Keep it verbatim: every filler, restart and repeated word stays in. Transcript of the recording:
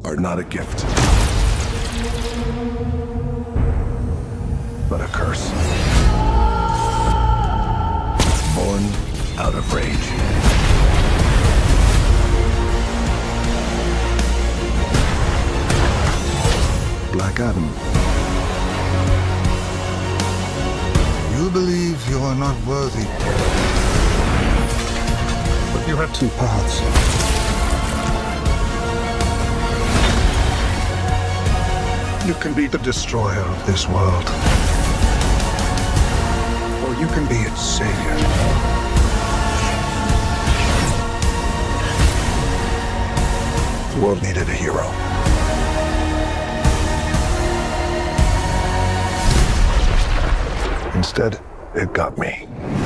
are not a gift, but a curse. Born out of rage. Black Adam. You believe you are not worthy. But you have two paths. You can be the destroyer of this world. Or you can be its savior. The world needed a hero. Instead, it got me.